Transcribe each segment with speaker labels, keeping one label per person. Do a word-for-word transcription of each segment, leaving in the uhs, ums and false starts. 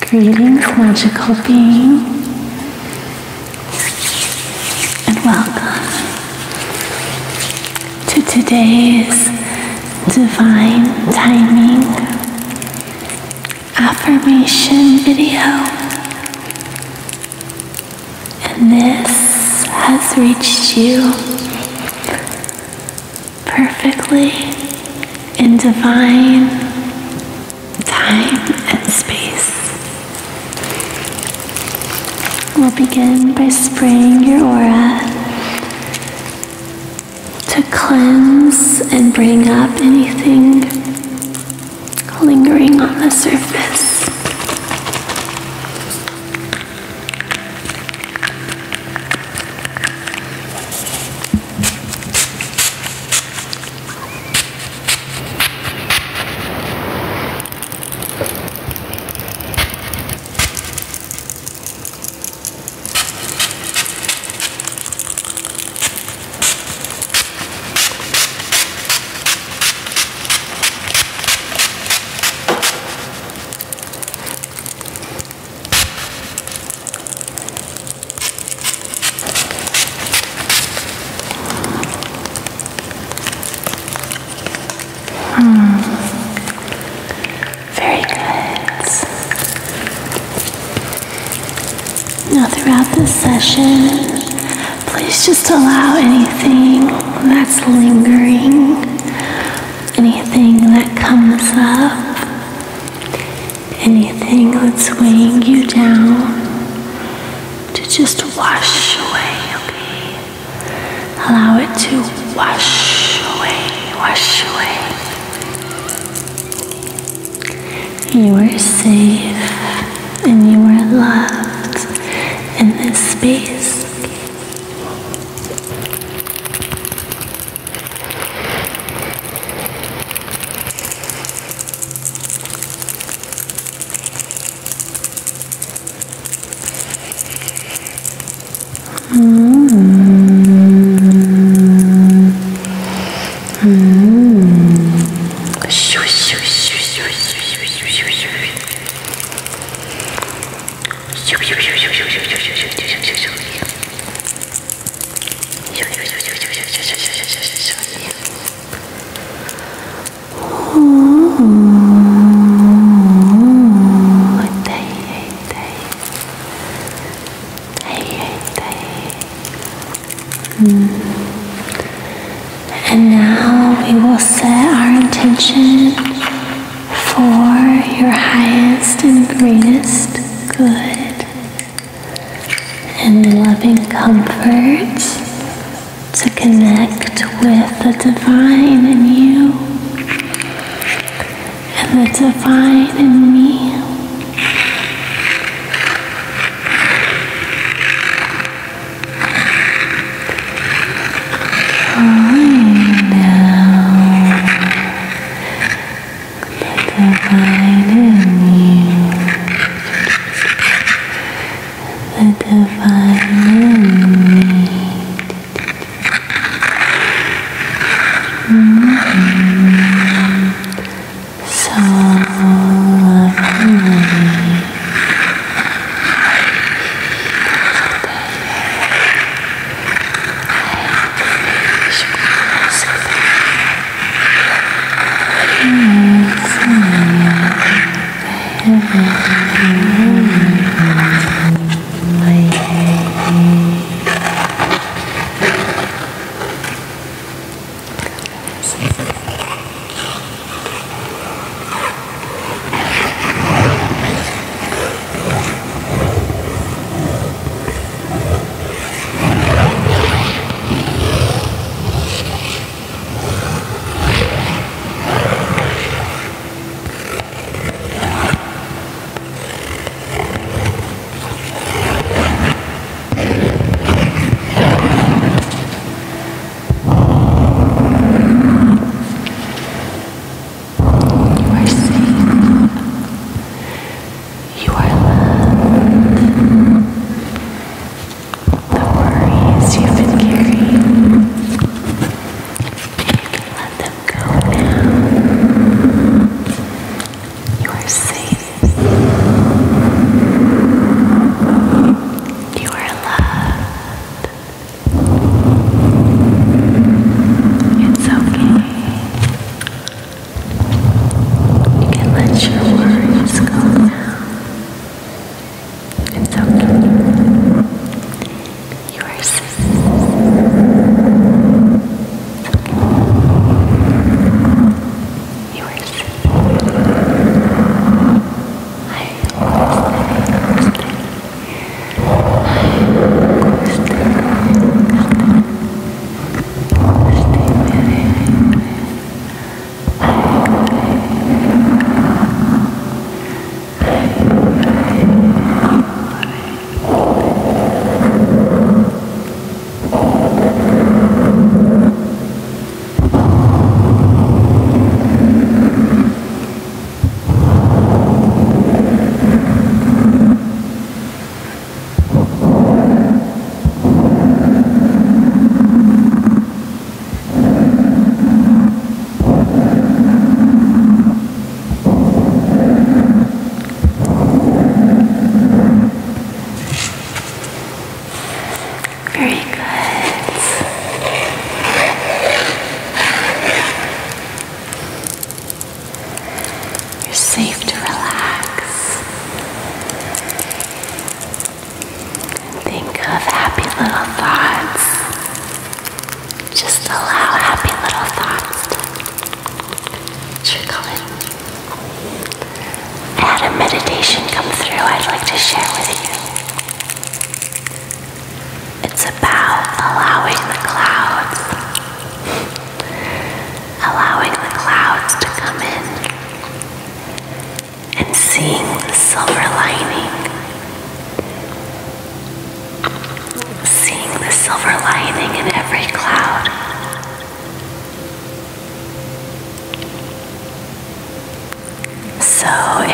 Speaker 1: Greetings, magical being, and welcome to today's divine timing affirmation video. And this has reached you perfectly in divine time and space. We'll begin by spraying your aura to cleanse and bring up anything lingering on the surface. Now throughout this session, please just allow anything that's lingering, anything that comes up, anything that's weighing you down to just wash away, okay? Allow it to wash away, wash away. You are safe and you are loved in this space. Mm-hmm. Mm-hmm. And now we will set our intention for your highest and greatest good and loving comfort to connect with the divine in you and the divine in me.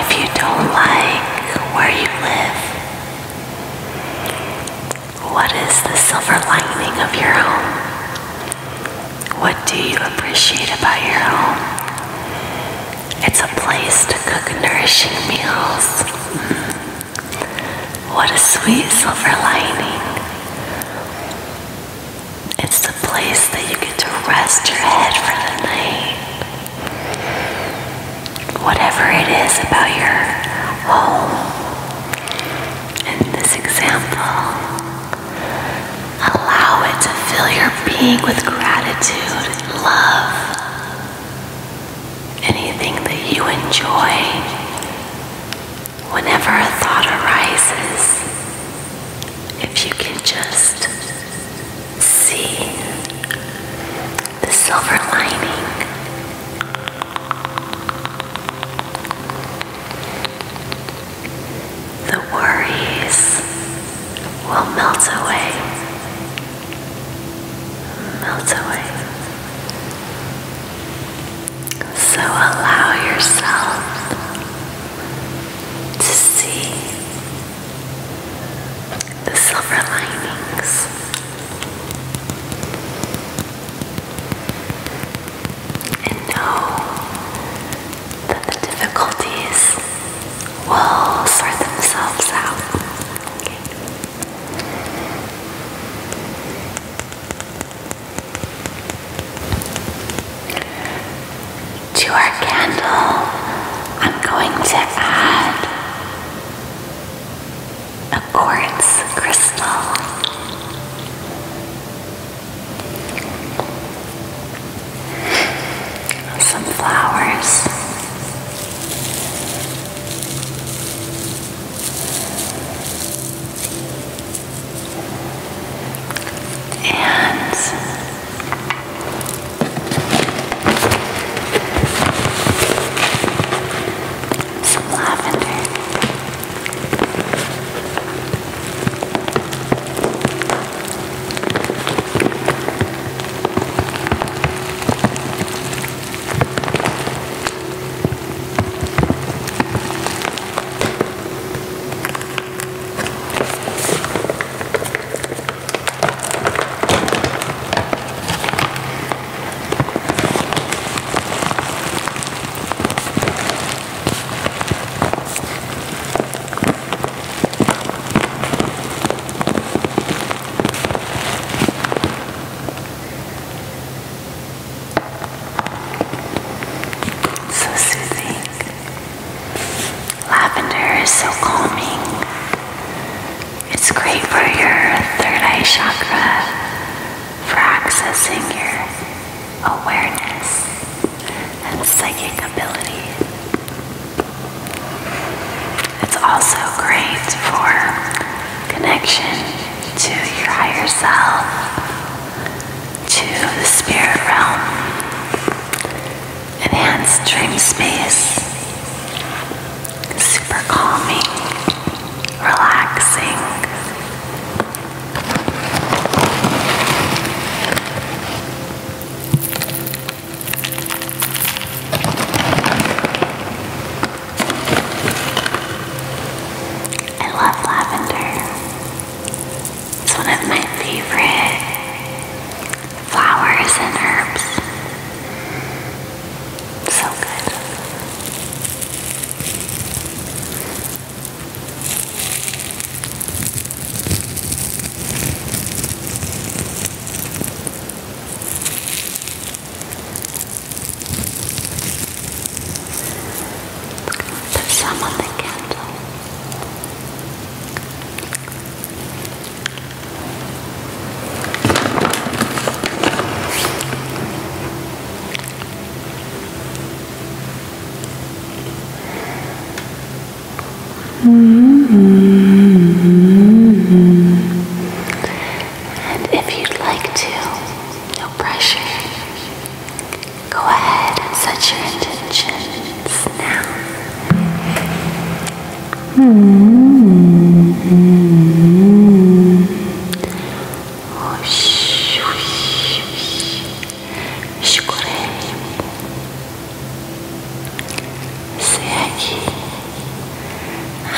Speaker 1: if you don't like where you live? What is the silver lining of your home? What do you appreciate about your home? It's a place to cook nourishing meals. Mm. What a sweet silver lining. It's the place that you get to rest your head for the night. Whatever it is about your home, in this example, allow it to fill your being with gratitude and love. Anything that you enjoy, whenever a thought arises, if you can just see the silver lining. The worries will melt away. Melt away. So allow yourself to see the silver linings. And know that the difficulties will sort themselves out. Okay. To our candle, I'm going to add a quartz crystal. Some flowers. And some lavender. So calming. It's great for your third eye chakra, for accessing your awareness and psychic ability. It's also great for connection to your higher self, to the spirit realm, enhanced dream space. Super calming, relaxing. I love lavender. It's one of my favorite flowers and herbs. So good. Put some on the candle. And if you'd like to, no pressure, go ahead and set your intentions now. Sei aqui.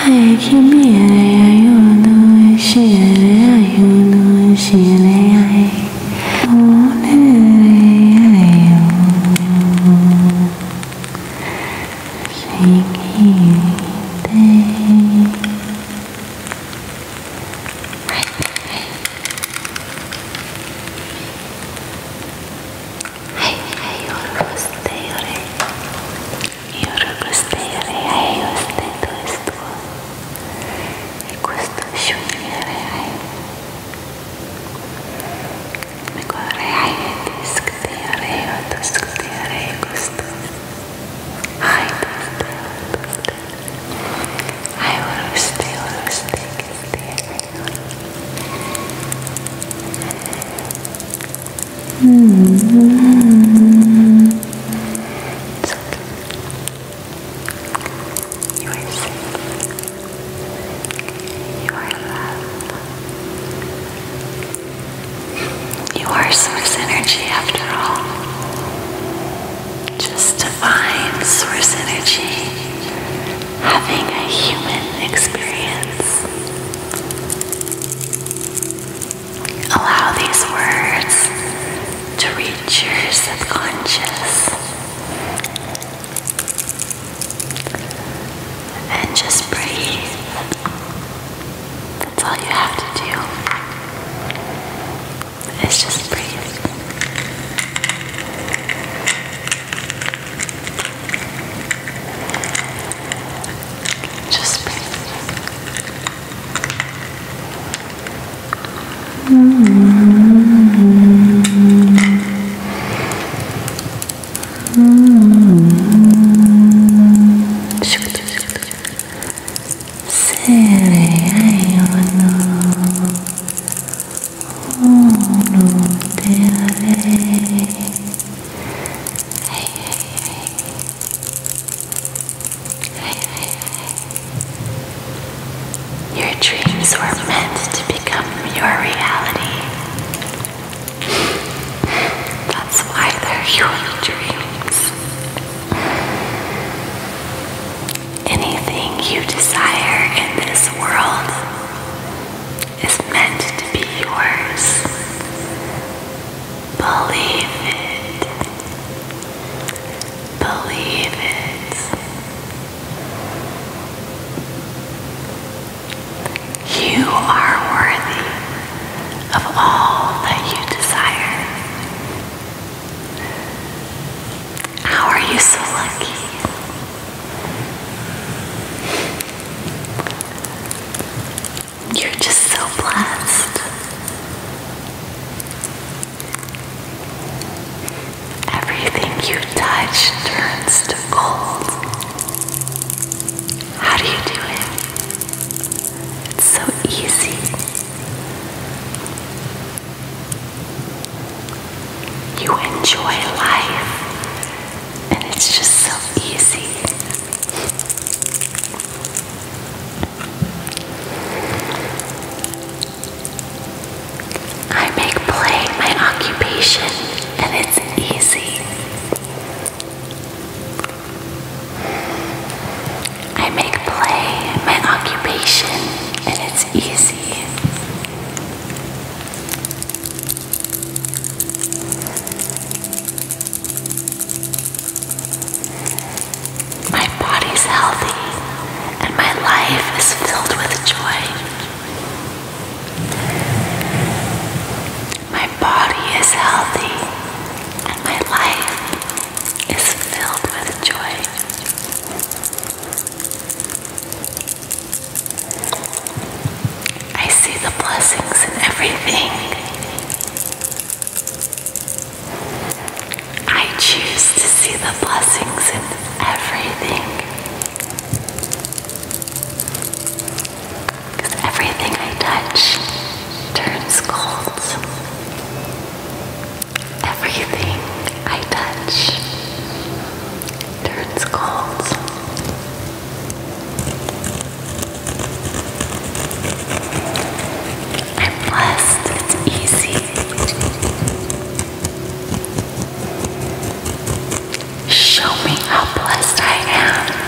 Speaker 1: Show me how blessed I am.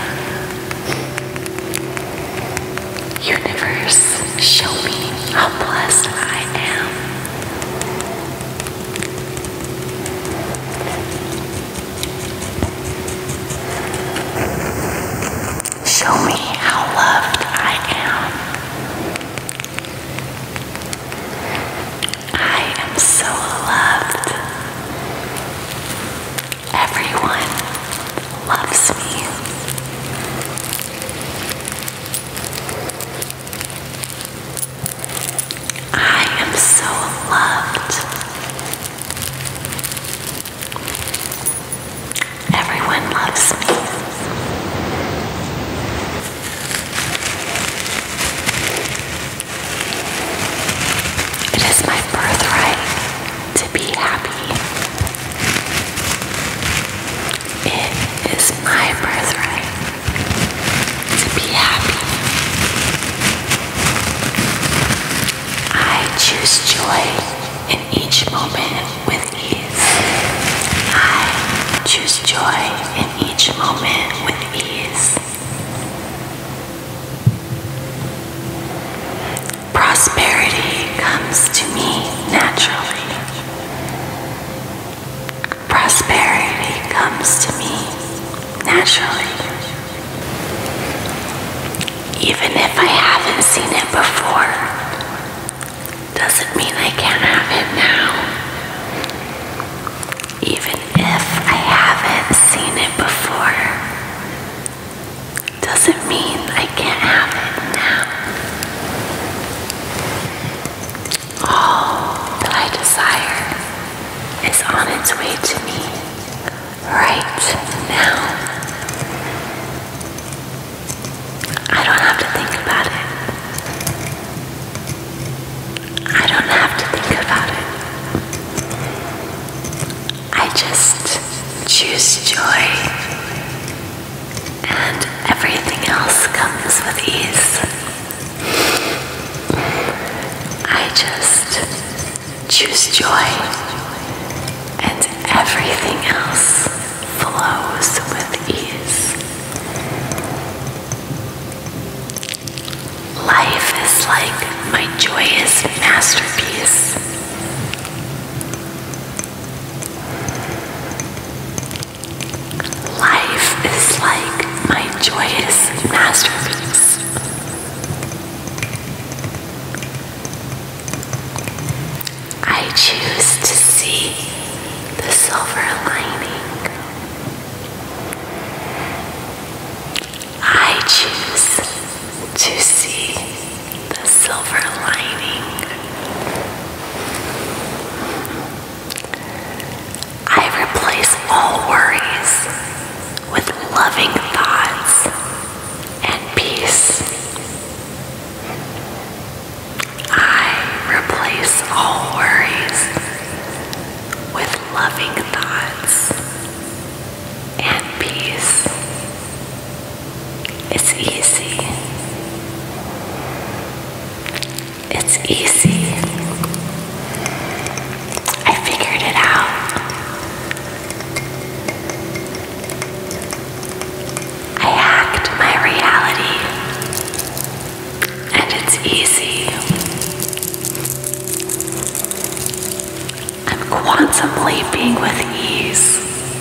Speaker 1: everyone loves me. I am so loved. Everyone loves me. It is my birthright to be happy. It is my birthright to be happy. I choose joy in each moment with ease. I choose joy in each moment with ease. Prosperity comes to me naturally. Prosperity comes to me naturally. Even if I haven't seen it before, doesn't mean I can't have it now. Even if I haven't seen it before, doesn't mean I can't have it now. All that I desire is on its way to me right now. I don't have to think about it. I don't have to think about it. I just choose joy, and everything else comes with ease. I just choose joy, and everything else flows with ease. Life is like my joyous masterpiece. Life is like my joyous masterpiece. I choose to see the silver lining. I choose to see the silver lining. I replace all worries with loving thoughts and peace. I replace all worries with loving thoughts and peace. It's easy. It's easy. I figured it out. I hacked my reality, and it's easy. I'm quantum leaping with ease.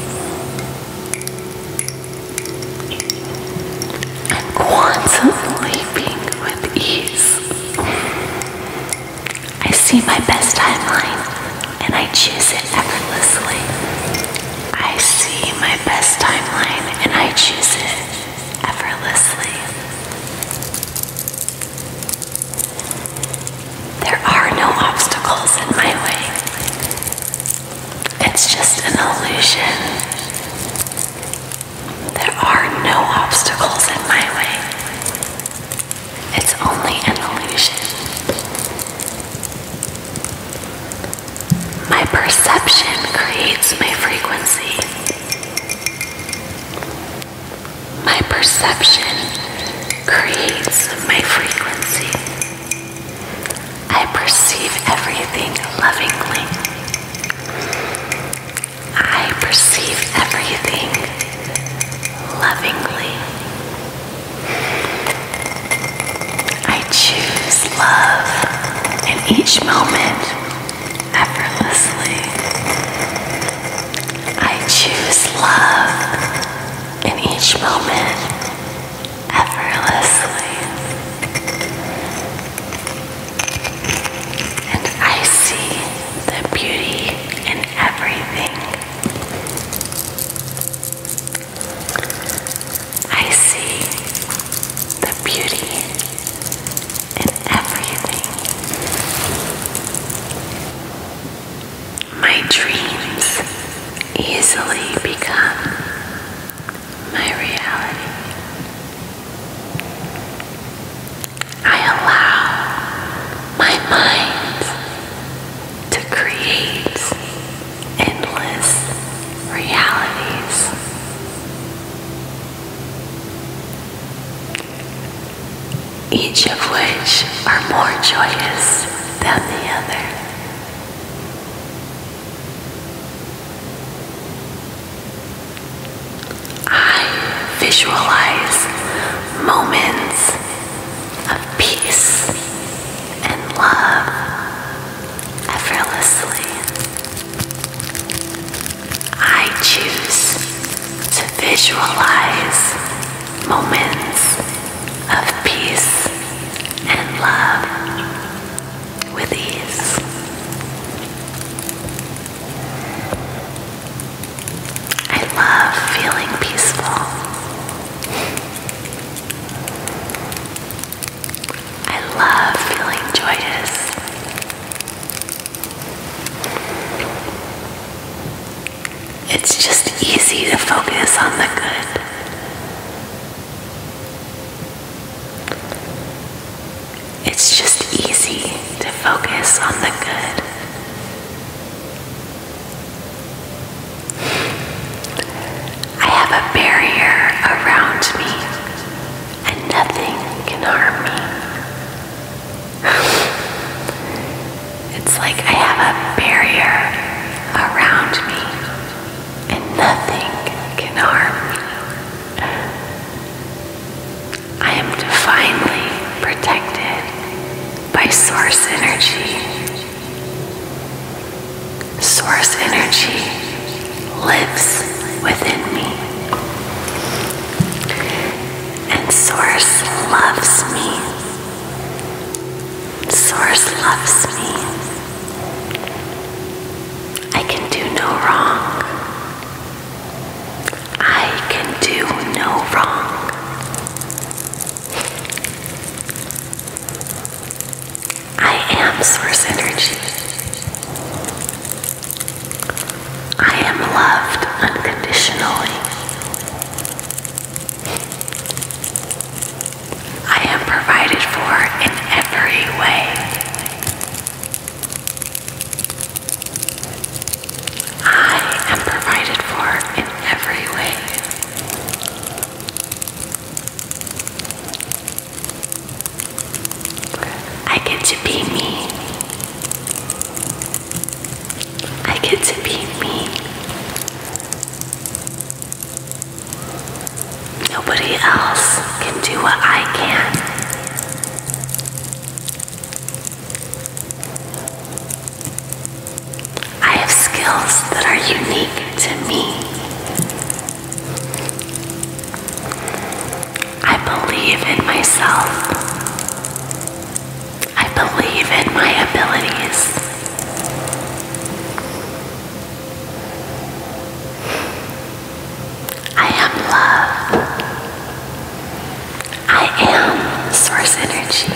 Speaker 1: I'm quantum leaping with ease. I see my best timeline, and I choose it effortlessly. I see my best timeline, and I choose it effortlessly. There are no obstacles in my way. It's just an illusion. There are no obstacles in my way. It's only an illusion. My perception creates my frequency. My perception creates my frequency. I perceive everything lovingly. I perceive everything lovingly. I choose love in each moment effortlessly. I choose love in each moment effortlessly. And I see the beauty in everything. effortlessly become my reality. I allow my mind to create endless realities. Each of which are more joyous than the other. I visualize moments of peace and love effortlessly. I choose to visualize moments of peace and love with ease. I love feeling peaceful. I love feeling joyous. It's just easy to focus on the good. It's just easy to focus on the good. I have a barrier around me and nothing can harm me. It's like I have a barrier around me and nothing can harm me. I am divinely protected by source energy. Source energy lives within me. And source loves me. Source loves me. I can do no wrong. I can do no wrong. I am source energy. I am loved unconditionally. I am provided for in every way. I am provided for in every way. I get to be me. I get to be me. Nobody else can do what I can. I have skills that are unique to me. I believe in myself. I believe in my abilities. I am love. I am source energy.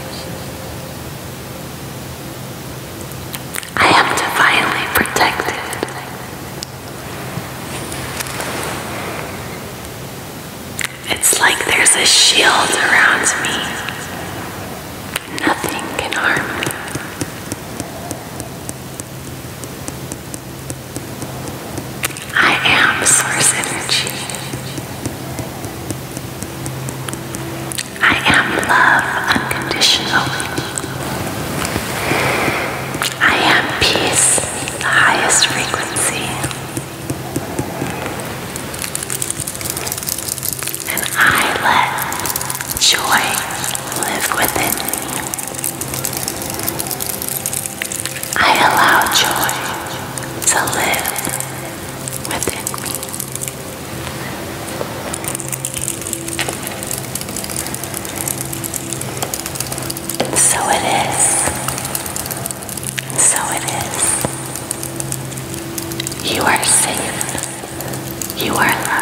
Speaker 1: I am divinely protected. It's like there's a shield around me. Nothing can harm me. I am source energy. I am love unconditionally. I am peace, the highest frequency. And I let joy live within me. I allow joy to live within me. So it is. So it is. You are safe. You are loved.